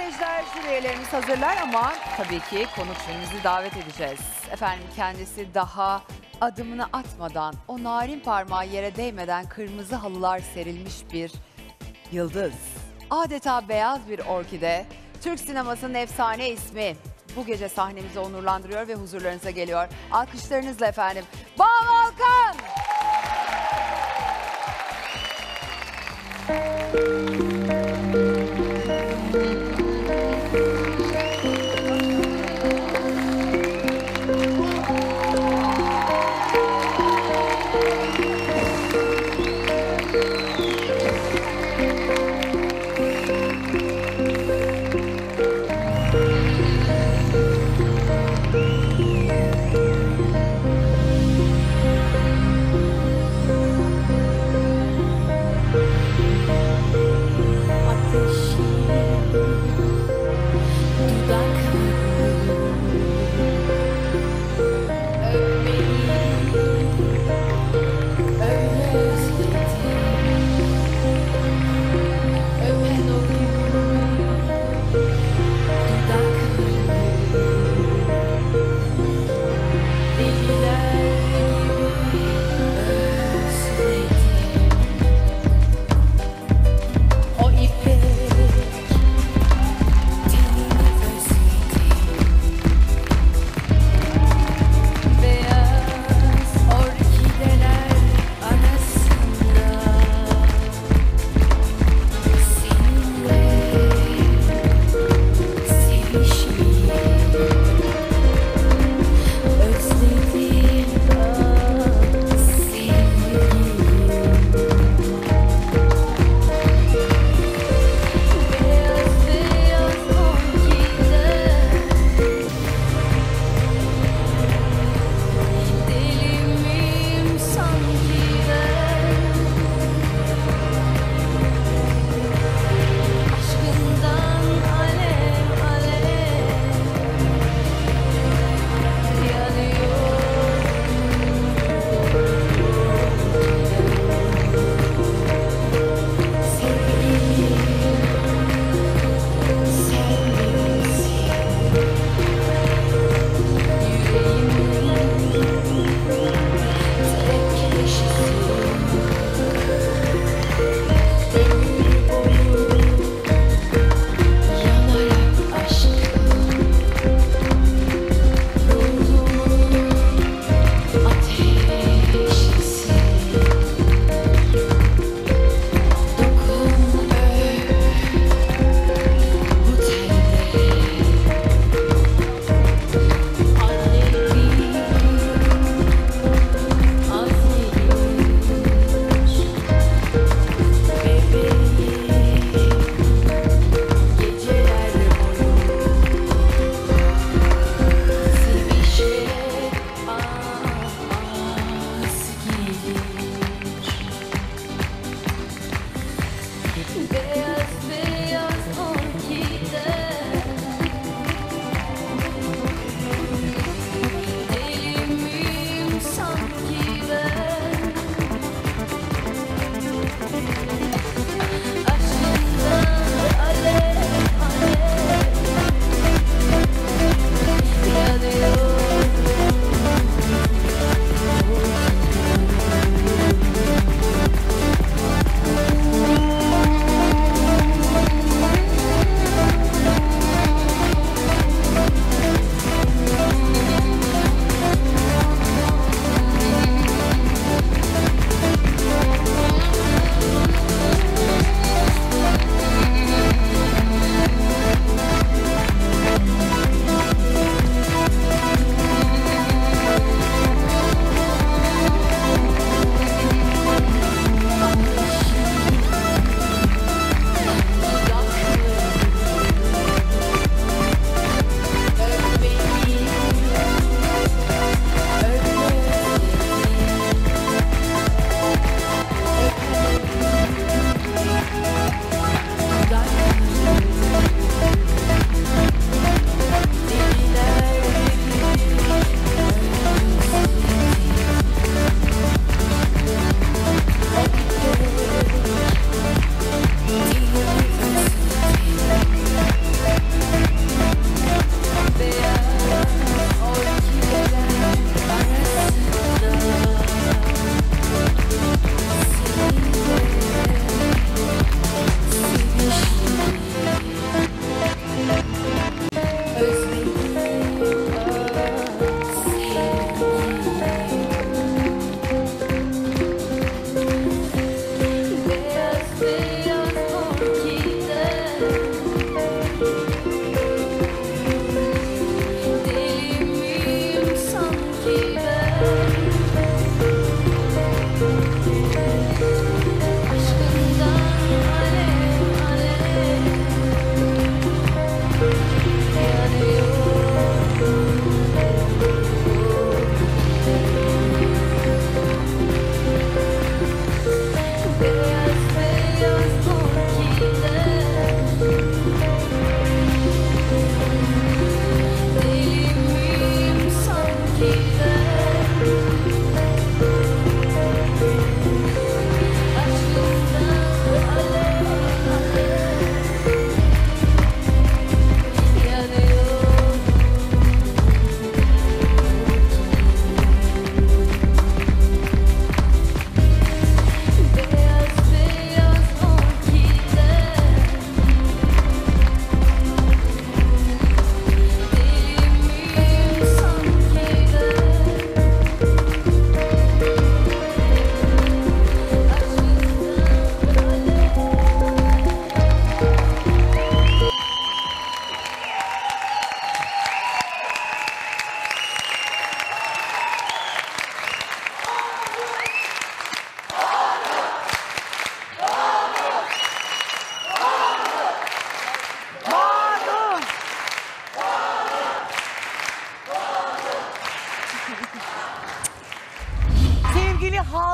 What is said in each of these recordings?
seyirciler, jüri üyelerimiz hazırlar ama tabii ki konuk jürimizi davet edeceğiz. Efendim kendisi daha adımını atmadan, o narin parmağı yere değmeden kırmızı halılar serilmiş bir yıldız. Adeta beyaz bir orkide, Türk sinemasının efsane ismi. Bu gece sahnemizi onurlandırıyor ve huzurlarınıza geliyor. Alkışlarınızla efendim, Banu Alkan!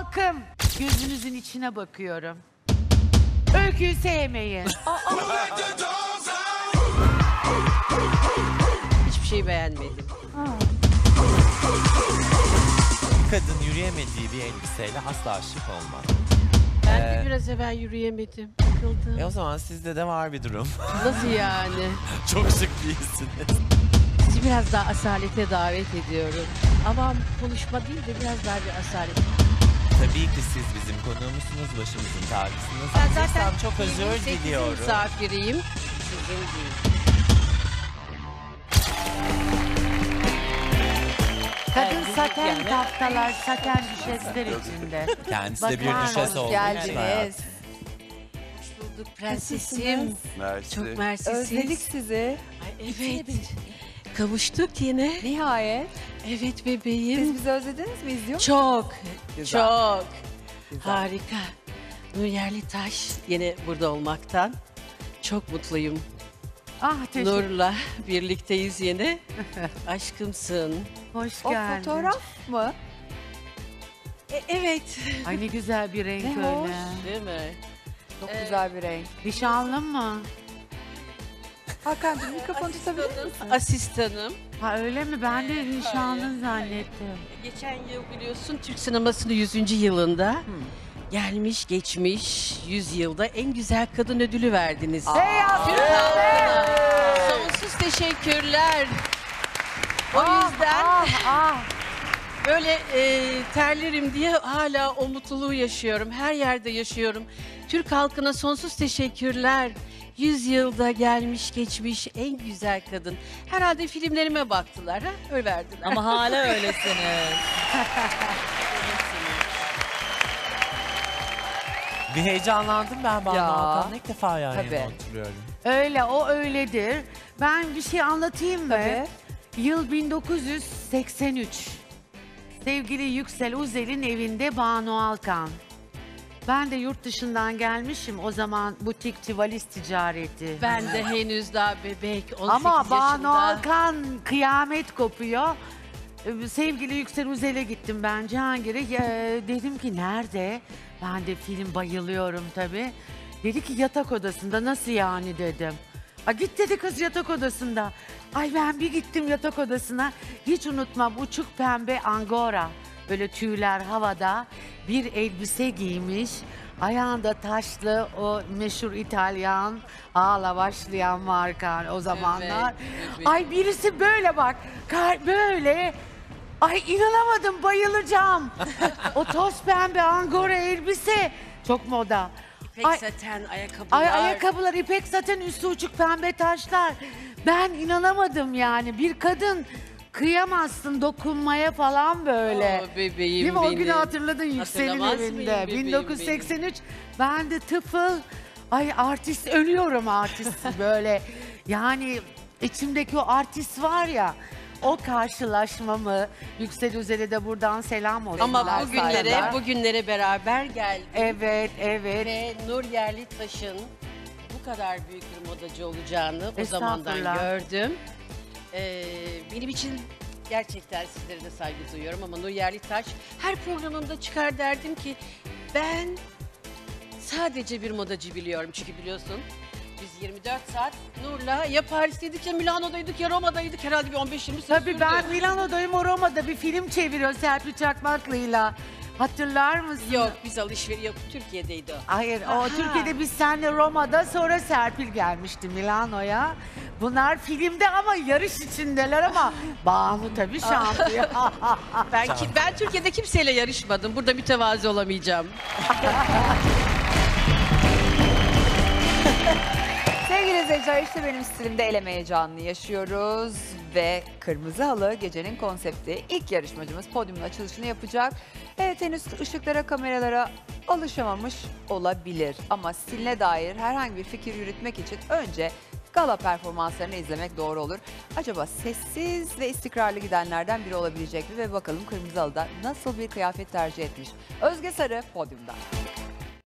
halkım, gözünüzün içine bakıyorum. Öyküyü sevmeyin. Hiçbir şey beğenmedim. Kadın yürüyemediği bir elbiseyle asla şık olmaz. Ben de biraz evvel yürüyemedim. Sıkıldım. O zaman sizde de var bir durum. Nasıl yani? Çok şık değilsiniz. Sizi biraz daha asalete davet ediyorum. Ama konuşma değil de biraz daha bir asalet. Tabii ki siz bizim konuğumuzsunuz, başımızın tacısınız. Ben Zaten zaten çok özür 28 diliyorum. misafiriyim. Sizin değil. Kadın saten taftalar, saten düşesler içinde. Kendisi de bir Bakar düşes mısın? oldu. Geldiniz. Hoş bulduk prensesim. Mersi. Çok mersisiz. Özledik sizi. Ay, evet. Kavuştuk yine. Nihayet. Evet Siz bebeğim. bizi özlediniz mi? İzliyor musunuz? Çok. Güzel. Çok. Güzel. Harika. Nur Yerlitaş yine burada olmaktan çok mutluyum. Ah teşekkür. Nur'la birlikteyiz yine. Aşkımsın. Hoş O geldin. fotoğraf mı? Evet. Ay ne güzel bir renk Ne öyle. hoş. Değil mi? Çok güzel bir renk. Nişanlın mı? Hakan'cığım mikrofonu tutabilir misin? Asistanım. Ha öyle mi? Ben de nişanlın zannettim. Geçen yıl biliyorsun Türk sinemasının 100. yılında gelmiş geçmiş 100 yılda en güzel kadın ödülü verdiniz. Hey Türk halkına sonsuz teşekkürler. O yüzden böyle terlerim diye hala o mutluluğu yaşıyorum. Her yerde yaşıyorum. Türk halkına sonsuz teşekkürler. 100 yılda gelmiş geçmiş en güzel kadın. Herhalde filmlerime baktılar ha? Öyle verdiler. Ama hala öylesiniz. Bir heyecanlandım ben Banu Ya. Alkan'la ilk defa yan Tabii. yana oturuyorum. Öyle, o öyledir. Ben bir şey anlatayım mı? Tabii. Yıl 1983. Sevgili Yüksel Uzel'in evinde Banu Alkan. Ben de yurt dışından gelmişim. O zaman butikçi, valiz ticareti. Ben de henüz daha bebek 18 Ama yaşında. Banu Alkan kıyamet kopuyor. Sevgili Yüksel Uzel'e gittim ben Cihangir'e. Dedim ki nerede? Ben de film bayılıyorum tabii. Dedi ki yatak odasında. Nasıl yani dedim. Git dedi kız yatak odasında. Ay ben bir gittim yatak odasına. Hiç unutmam, uçuk pembe angora. Böyle tüyler havada. Bir elbise giymiş. Ayağında taşlı o meşhur İtalyan ağla başlayan marka o zamanlar. evet. Ay birisi böyle bak. Böyle. Ay inanamadım, bayılacağım. O toz pembe angora elbise. Çok moda. İpek Ay, saten ayakkabılar. ayakkabılar ipek zaten, üstü uçuk pembe taşlar. Ben inanamadım yani. Bir kadın kıyamazsın dokunmaya falan böyle. Oh, bebeğim Değil mi? O benim. günü hatırladın Yüksel'in Hatırlamaz mıyım evinde. bebeğim 1983. Ben de tıfıl. Ay artist, ölüyorum artist böyle. Yani içimdeki o artist var ya. O karşılaşmamı Yüksel Özel'e de buradan selam olsun. Ama Saygılar. bugünlere beraber geldik. Evet, evet. Ve Nur Yerlitaş'ın bu kadar büyük bir modacı olacağını o zamandan Estağfurullah. gördüm. Benim için gerçekten sizlere de saygı duyuyorum ama Nur Yerlitaş her programımda çıkar derdim ki ben sadece bir modacı biliyorum. Çünkü biliyorsun biz 24 saat Nur'la ya Paris'teydik ya Milano'daydık ya Roma'daydık, herhalde bir 15-20 sene Tabii sürdü. ben Milano'dayım, o Roma'da bir film çeviriyor Serpil Çakmaklı'yla. Hatırlar mısın? Yok, biz alışveriş yok, Türkiye'deydi o. Hayır, o Aha. Türkiye'de biz seninle Roma'da, sonra Serpil gelmişti Milano'ya. Bunlar filmde ama yarış içindeler ama Banu tabii şampiyon. Ben Türkiye'de kimseyle yarışmadım. Burada mütevazi olamayacağım. Sevgili izleyiciler, işte benim stilimde eleme heyecanını yaşıyoruz ve kırmızı halı gecenin konsepti. İlk yarışmacımız podyumun açılışını yapacak. Evet, henüz ışıklara, kameralara alışamamış olabilir ama stiline dair herhangi bir fikir yürütmek için önce gala performanslarını izlemek doğru olur. Acaba sessiz ve istikrarlı gidenlerden biri olabilecek mi ve bakalım kırmızı halıda nasıl bir kıyafet tercih etmiş? Özge Sarı podyumda.